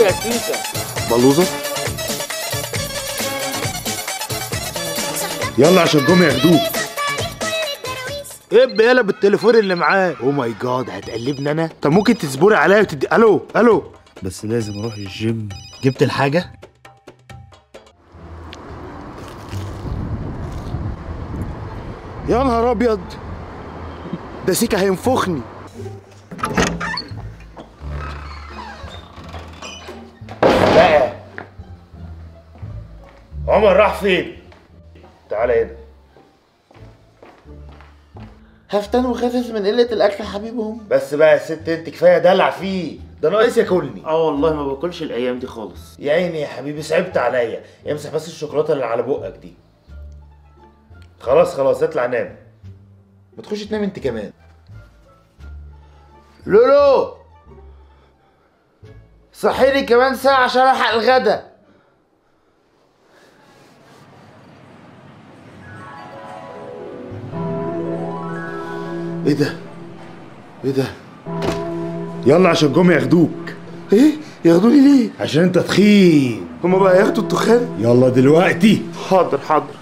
يا سيكا. بلوزه. يلا عشان جم ياخدوك. ايه يالا بالتليفون اللي معاه؟ او ماي جاد، هتقلبني انا؟ طب ممكن تصبري عليا وتدي الو. بس لازم اروح الجيم. جبت الحاجه؟ يا نهار ابيض، ده سيكا هينفخني. بقى عمر راح فين؟ تعالى هنا. هفتان وخافف من قلة الأكل يا حبيبهم. بس بقى يا ست انت، كفايه دلع فيه، ده ناقص ياكلني. والله ما باكلش الأيام دي خالص. يا عيني يا حبيبي، صعبت عليا. امسح بس الشوكولاته اللي على بقك دي. خلاص اطلع نام. ما تخش تنام انت كمان. لولو صحيني كمان ساعة عشان ألحق الغدا. ايه ده؟ يلا عشان جم ياخدوك. ايه؟ ياخدوني ليه؟ عشان انت تخين. هما بقى ياخدوا التخان؟ يلا دلوقتي. حاضر.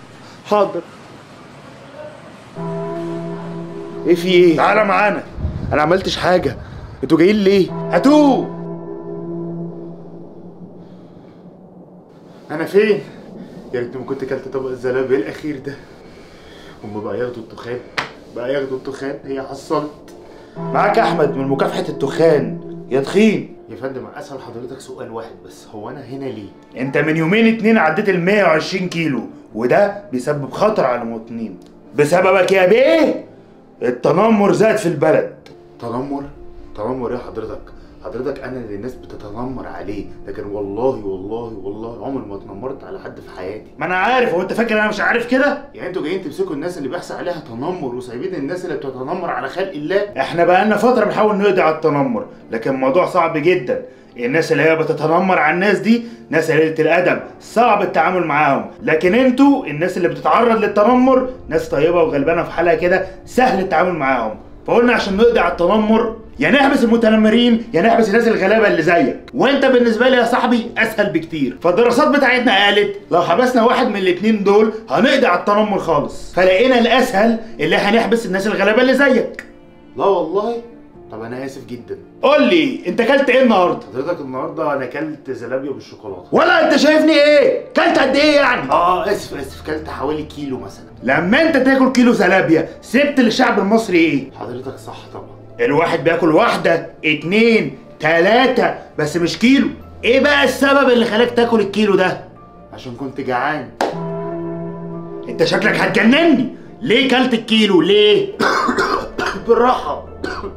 ايه في ايه؟ تعالى معانا. انا عملتش حاجة. انتوا جايين ليه؟ هاتوه. انا فين؟ يا ريتني ما كنت كلت طبق الزلابية الاخير ده. هما بقى ياخدوا التخان. هي حصلت. معاك احمد من مكافحة التخان يا تخين. يا فندم اسال حضرتك سؤال واحد بس، هو انا هنا ليه؟ انت من يومين 2 عديت ال 120 كيلو، وده بيسبب خطر على المواطنين. بسببك يا بيه التنمر زاد في البلد. تنمر ايه حضرتك انا اللي الناس بتتنمر عليه، لكن والله عمري ما اتنمرت على حد في حياتي. ما انا عارف. هو انت فاكر انا مش عارف كده؟ يعني انتوا جايين تمسكوا الناس اللي بيحصل عليها تنمر وسايبين الناس اللي بتتنمر على خلق الله؟ احنا بقالنا فتره بنحاول نقضي على التنمر، لكن الموضوع صعب جدا. الناس اللي هي بتتنمر على الناس دي ناس قليلة الادب، صعب التعامل معاهم. لكن انتوا الناس اللي بتتعرض للتنمر ناس طيبه وغلبانه في حالها كده، سهل التعامل معاهم. فقلنا عشان نقضي على التنمر يا نحبس المتنمرين يا نحبس الناس الغلابه اللي زيك. وانت بالنسبه لي يا صاحبي اسهل بكتير. فالدراسات بتاعتنا قالت لو حبسنا واحد من الاتنين دول هنقضي على التنمر خالص. فلقينا الاسهل اللي هنحبس الناس الغلابه اللي زيك. لا والله. طب انا اسف جدا. قول لي انت اكلت ايه النهارده؟ حضرتك النهارده انا اكلت زلابيا بالشوكولاته. ولا انت شايفني ايه؟ كلت قد ايه يعني؟ اسف كلت حوالي كيلو مثلا. لما انت تاكل كيلو زلابيا سبت للشعب المصري ايه؟ حضرتك صح طبعا. الواحد بياكل 1 2 3 بس مش كيلو. ايه بقى السبب اللي خلاك تاكل الكيلو ده؟ عشان كنت جعان. انت شكلك هتجنني. ليه كلت الكيلو ليه؟ بالراحه.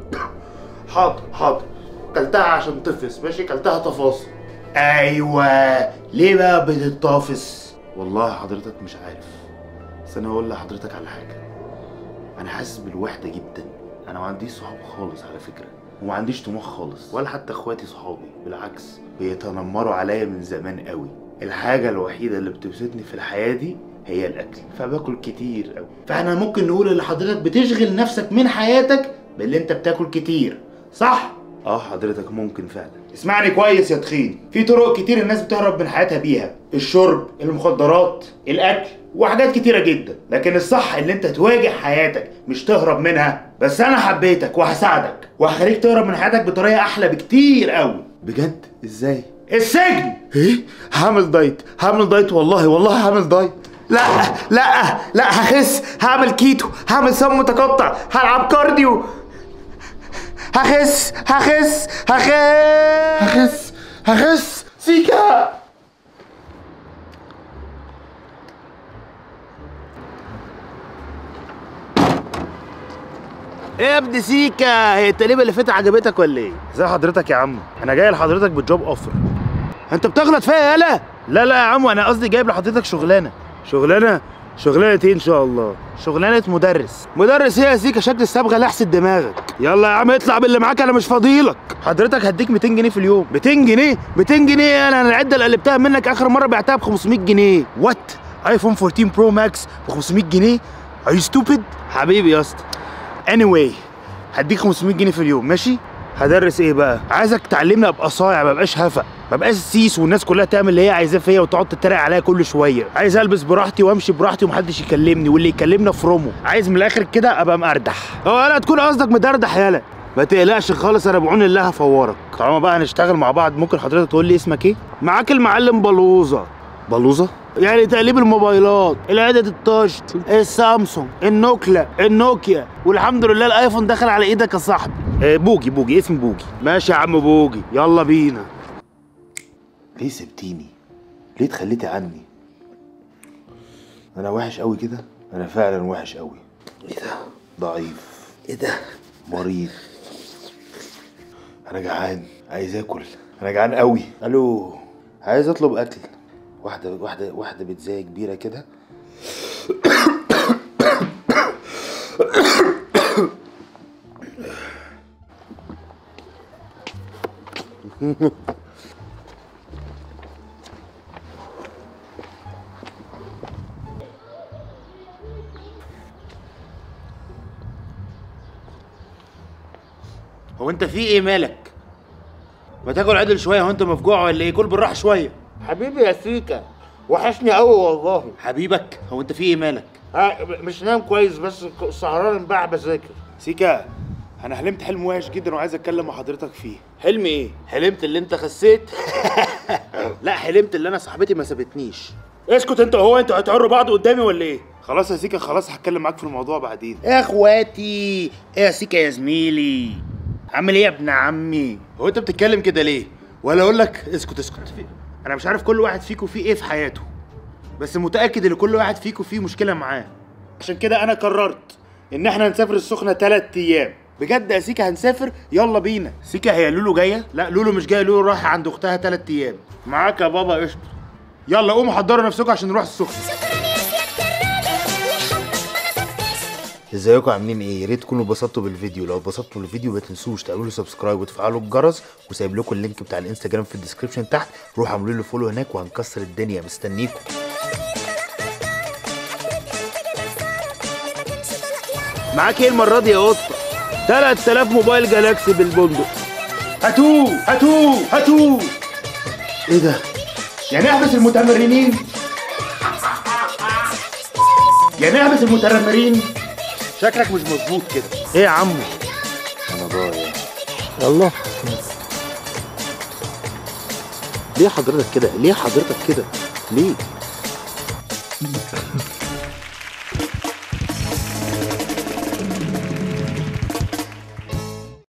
حاضر. كلتها عشان تفس، ماشي؟ كلتها تفاصيل. ايوه. ليه بقى بتتطافس؟ والله حضرتك مش عارف، بس انا هقول لحضرتك على حاجه. انا حاسس بالوحده جدا. انا ما عنديش صحاب خالص على فكره، وما عنديش طموح خالص، ولا حتى اخواتي صحابي. بالعكس بيتنمروا عليا من زمان قوي. الحاجه الوحيده اللي بتبسطني في الحياه دي هي الاكل، فباكل كتير قوي. فاحنا ممكن نقول ان حضرتك بتشغل نفسك من حياتك باللي انت بتاكل كتير، صح؟ حضرتك ممكن فعلا. اسمعني كويس يا تخين، في طرق كتير الناس بتهرب من حياتها بيها: الشرب، المخدرات، الاكل، وحاجات كتيرة جدا. لكن الصح اللي انت تواجه حياتك مش تهرب منها. بس انا حبيتك وهساعدك وهخليك تهرب من حياتك بطريقة احلى بكتير قوي. بجد؟ ازاي؟ السجن. ايه؟ هعمل دايت والله هعمل دايت. لا هخس، هعمل كيتو، هعمل صيام متقطع، هلعب كارديو، هخس سيكا. ايه يا ابن سيكا، هي التقليبه اللي فاتت عجبتك ولا ايه؟ ازي حضرتك يا عم؟ انا جاي لحضرتك بالجوب اوفر. انت بتغلط فيا يالا؟ لا يا عم، انا قصدي جايب لحضرتك شغلانه ايه ان شاء الله؟ شغلانه مدرس ايه يا سيكا؟ شكل الصبغه لحست دماغك. يلا يا عم اطلع باللي معاك، انا مش فاضيلك. حضرتك هديك 200 جنيه في اليوم. 200 جنيه؟ انا العده اللي قلبتها منك اخر مره بعتها ب 500 جنيه. وات؟ ايفون 14 برو ماكس ب 500 جنيه؟ ار يو ستوبيد؟ حبيبي يا اسطى. anyway هديك 500 جنيه في اليوم، ماشي؟ هدرس ايه بقى؟ عايزك تعلمني ابقى صايع، ما ابقاش هفق. مبقاش سيس والناس كلها تعمل اللي هي عايزاه فيا وتقعد تتريق عليا كل شويه. عايز البس براحتي وامشي براحتي ومحدش يكلمني، واللي يكلمني افرمه. عايز من الاخر كده ابقى مقردح. هو يالا تكون قصدك مدردح يالا؟ ما تقلقش خالص، انا بعون الله هفورك. طالما بقى هنشتغل مع بعض، ممكن حضرتك تقول لي اسمك ايه؟ معاك المعلم بلوزه. بلوزه؟ يعني تقليب الموبايلات، العدد التاتش، السامسونج، النوكيا، والحمد لله الايفون دخل على ايدك يا صاحبي. بوجي، اسم بوجي. ماشي يا عم بوجي، يلا بينا. ليه سبتيني؟ ليه اتخليتي عني؟ انا وحش قوي كده؟ انا فعلا وحش قوي. ايه ده؟ ضعيف. ايه ده؟ مريض. انا جعان، عايز اكل. انا جعان قوي. الو، عايز اطلب اكل. واحده بيتزاية كبيره كده. هو انت في ايه مالك؟ ما تاكل عدل شويه، هو انت مفجوع ولا ايه؟ كل بالراحه شويه. حبيبي يا سيكا، وحشني قوي والله. حبيبك، هو انت في ايه مالك؟ مش نام كويس، بس سهران امبارح بذاكر. سيكا، انا حلمت حلم وحش جدا وعايز اتكلم مع حضرتك فيه. حلم ايه؟ حلمت اللي انت خسيت؟ لا، حلمت اللي انا صاحبتي ما سابتنيش. اسكت انت وهو، انتوا هتعروا بعض قدامي ولا ايه؟ خلاص يا سيكا، خلاص هتكلم معاك في الموضوع بعدين. يا اخواتي، ايه يا سيكا يا زميلي؟ عامل ايه يا ابن عمي؟ هو انت بتتكلم كده ليه؟ ولا اقول لك اسكت. انا مش عارف كل واحد فيكم فيه ايه في حياته، بس متاكد ان كل واحد فيكم فيه مشكله معاه. عشان كده انا قررت ان احنا نسافر السخنه 3 ايام. بجد يا سيكا هنسافر، يلا بينا. سيكا، هي لولو جايه؟ لا، لولو مش جايه، لولو رايحه عند اختها 3 ايام. معاك يا بابا، قشطه. يلا قوموا حضروا نفسكم عشان نروح السخنه. ازيكم عاملين ايه؟ يا ريت تكونوا اتبسطتوا بالفيديو. لو اتبسطتوا بالفيديو ما تنسوش تعملوا سبسكرايب وتفعلوا الجرس، وسايب لكم اللينك بتاع الانستجرام في الديسكربشن تحت. روحوا اعملوا له فولو هناك وهنكسر الدنيا. مستنيكم. معاك ايه المره دي يا قطه؟ 3000 موبايل جالاكسي بالبندق. هاتوه. ايه ده؟ يعني احبس المتنمرين؟ شكلك مش مظبوط كده. ايه يا عمو؟ انا ضايع. الله. ليه حضرتك كده؟ ليه؟